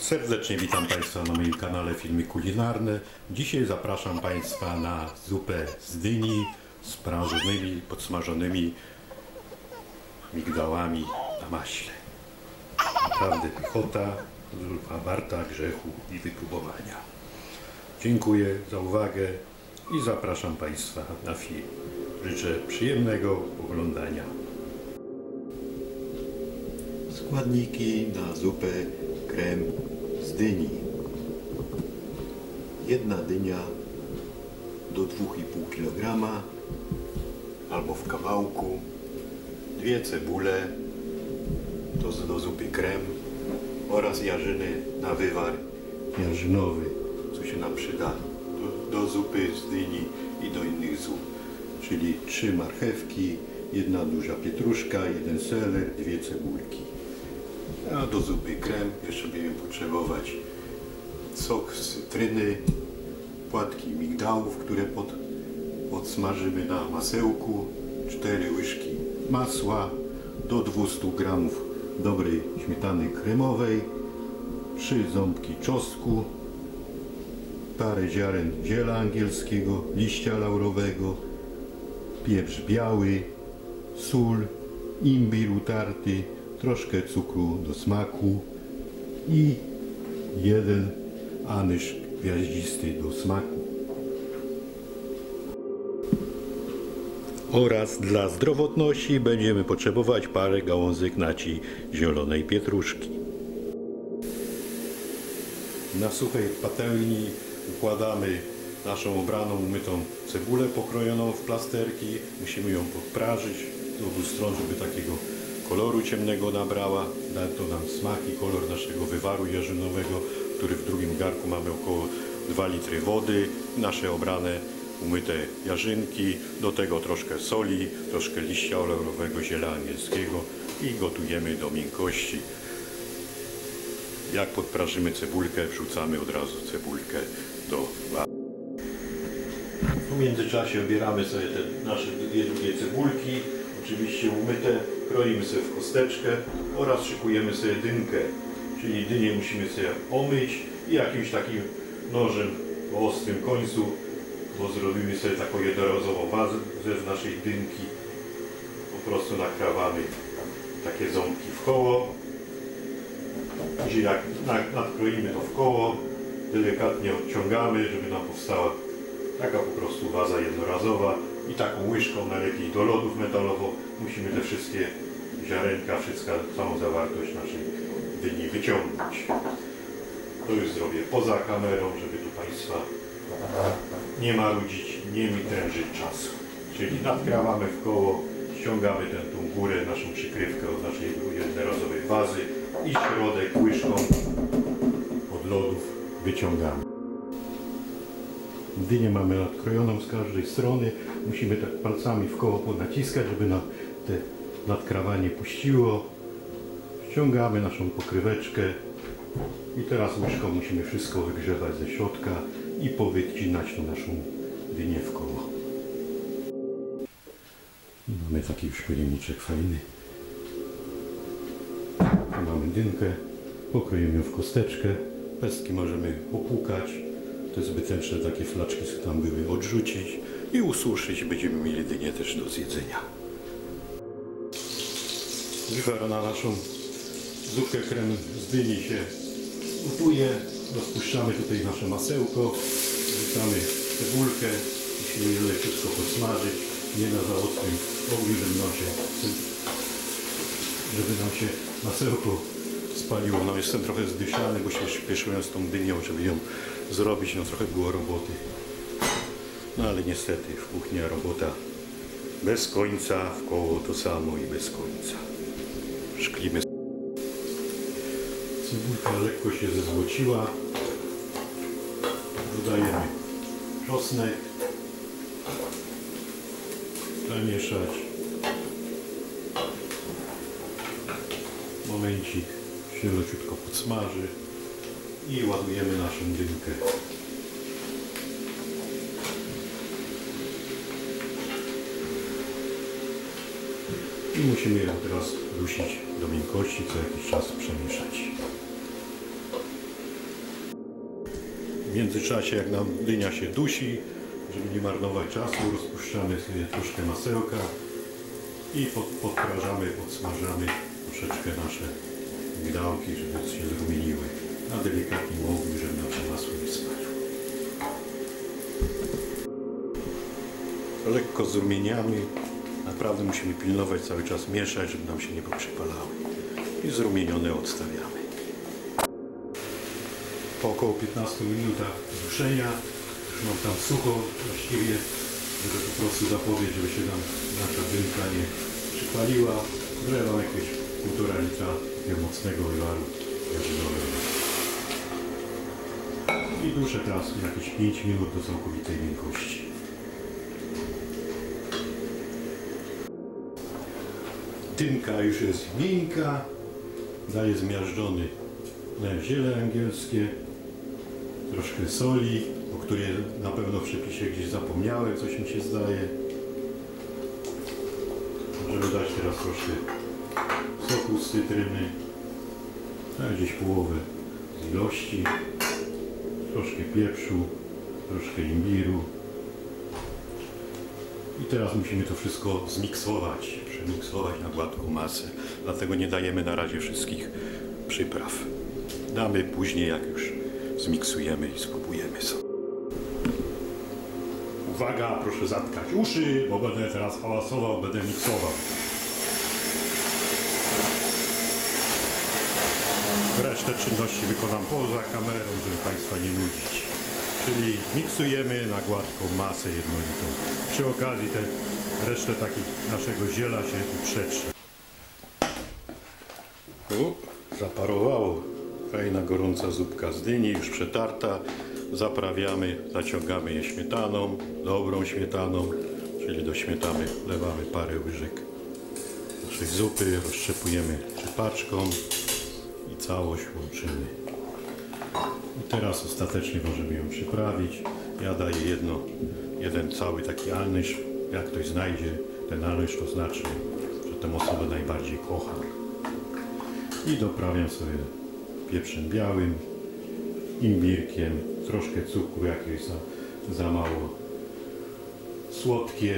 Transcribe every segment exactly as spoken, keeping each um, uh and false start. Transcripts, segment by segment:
Serdecznie witam Państwa na moim kanale Filmy Kulinarne. Dzisiaj zapraszam Państwa na zupę z dyni z prażonymi, podsmażonymi migdałami na maśle. Naprawdę pychota, zupa warta grzechu i wypróbowania. Dziękuję za uwagę i zapraszam Państwa na film. Życzę przyjemnego oglądania. Składniki na zupę krem z dyni. Jedna dynia do dwóch i pół kilograma albo w kawałku. Dwie cebule to do zupy krem oraz jarzyny na wywar jarzynowy, co się nam przyda do, do zupy z dyni i do innych zup. Czyli trzy marchewki, jedna duża pietruszka, jeden seler, dwie cebulki. A do zupy krem jeszcze będziemy potrzebować sok z cytryny, płatki migdałów, które pod, podsmażymy na masełku, cztery łyżki masła, do dwieście gramów dobrej śmietany kremowej, trzy ząbki czosnku, parę ziaren ziela angielskiego, liścia laurowego, pieprz biały, sól, imbir utarty, troszkę cukru do smaku i jeden anyż gwiaździsty do smaku. Oraz dla zdrowotności będziemy potrzebować parę gałązek naci zielonej pietruszki. Na suchej patelni układamy naszą obraną, umytą cebulę pokrojoną w plasterki. Musimy ją podprażyć z obu stron, żeby takiego koloru ciemnego nabrała. Da to nam smak i kolor naszego wywaru jarzynowego, który w drugim garku mamy około dwa litry wody. Nasze obrane, umyte jarzynki, do tego troszkę soli, troszkę liścia laurowego, ziela angielskiego i gotujemy do miękkości. Jak podprażymy cebulkę, wrzucamy od razu cebulkę do wary. W międzyczasie obieramy sobie te nasze dwie drugie cebulki, oczywiście umyte, kroimy sobie w kosteczkę oraz szykujemy sobie dynkę, czyli dynię musimy sobie omyć i jakimś takim nożem o ostrym końcu, bo zrobimy sobie taką jednorazową wazę z naszej dynki, po prostu nakrawamy takie ząbki w koło. Później jak nadkroimy to w koło, delikatnie odciągamy, żeby nam powstała taka po prostu waza jednorazowa i taką łyżką, najlepiej do lodów metalowo, musimy te wszystkie ziarenka, wszystką, całą zawartość naszej dyni wyciągnąć. To już zrobię poza kamerą, żeby tu Państwa nie marudzić, nie mi trężyć czasu. Czyli nadkrawamy w koło, ściągamy tę tą górę, naszą przykrywkę od naszej jednorazowej wazy i środek łyżką od lodów wyciągamy. Dynię mamy nadkrojoną z każdej strony. Musimy tak palcami w koło ponaciskać, żeby nam te nadkrawanie puściło. Ściągamy naszą pokryweczkę i teraz łyżką musimy wszystko wygrzewać ze środka i powycinać tą naszą dynię w koło. I mamy taki już pojemniczek fajny. Tu mamy dynkę, pokroimy ją w kosteczkę, pestki możemy opłukać, te zbyteczne takie flaczki, co tam były, odrzucić i ususzyć. Będziemy mieli dynię też do zjedzenia. Wywar na naszą zupkę krem z dyni się gotuje. Rozpuszczamy tutaj nasze masełko, wrzucamy cebulkę, musimy je leciutko podsmażyć, nie na za ostrym ogniu, żeby nam się, żeby nam się masełko spaliło. No jestem trochę zdyszany, bo się śpieszyłem z tą dynią, żeby ją zrobić, no trochę było roboty. No ale niestety w kuchni robota bez końca, w koło to samo i bez końca. Szklimy. Cebulka lekko się zezłociła. Dodajemy czosnek. Zamieszać. Momencik się leciutko podsmaży i ładujemy naszą dynkę. I musimy ją teraz dusić do miękkości, co jakiś czas przemieszać. W międzyczasie, jak nam dynia się dusi, żeby nie marnować czasu, rozpuszczamy sobie troszkę masełka i pod, podprażamy, podsmażamy troszeczkę nasze migdałki, żeby się zrumieniły. Na delikatnym ogniu, żeby nam się masło nie spaliło. Lekko zrumieniamy. Naprawdę musimy pilnować, cały czas mieszać, żeby nam się nie poprzypalały. I zrumienione odstawiamy. Po około piętnastu minutach duszenia, już mam tam sucho właściwie, żeby po prostu zapowiedzieć, żeby się nam nasza dynka nie przypaliła. Wlewam jakieś półtora litra takiego mocnego wywaru jarzynowego. I duszę teraz jakieś pięć minut do całkowitej miękkości. Dynka już jest miękka, daje zmiażdżony ziele angielskie, troszkę soli, o której na pewno w przepisie gdzieś zapomniałem, coś mi się zdaje. Możemy dać teraz troszkę soku z cytryny, a gdzieś połowę z ilości, troszkę pieprzu, troszkę imbiru. I teraz musimy to wszystko zmiksować, przemiksować na gładką masę. Dlatego nie dajemy na razie wszystkich przypraw. Damy później, jak już zmiksujemy i spróbujemy sobie. Uwaga, proszę zatkać uszy, bo będę teraz hałasował, będę miksował. Resztę czynności wykonam poza kamerą, żeby Państwa nie nudzić. Czyli miksujemy na gładką masę jednolitą. Przy okazji te resztę takich naszego ziela się uprzetrze. U, zaparowało. Fajna gorąca zupka z dyni, już przetarta. Zaprawiamy, zaciągamy je śmietaną, dobrą śmietaną, czyli do śmietany wlewamy parę łyżek naszej zupy, rozszczepujemy trzepaczką i całość łączymy. I teraz ostatecznie możemy ją przyprawić. Ja daję jedno, jeden cały taki alnysz. Jak ktoś znajdzie ten alnysz, to znaczy, że tę osobę najbardziej kocha. I doprawiam sobie pieprzem białym, imbirkiem, troszkę cukru, jak jest za, za mało słodkie.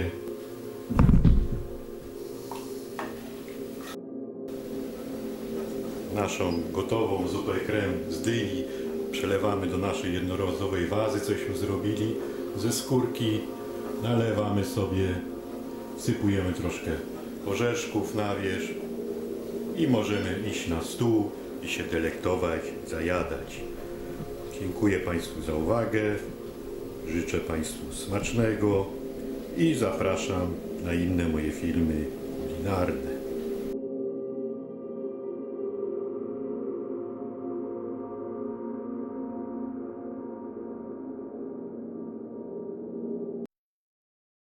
Naszą gotową zupę krem z dyni przelewamy do naszej jednorazowej wazy, cośmy zrobili ze skórki. Nalewamy sobie, sypujemy troszkę orzeszków na wierzch i możemy iść na stół i się delektować, zajadać. Dziękuję Państwu za uwagę, życzę Państwu smacznego i zapraszam na inne moje filmy kulinarne.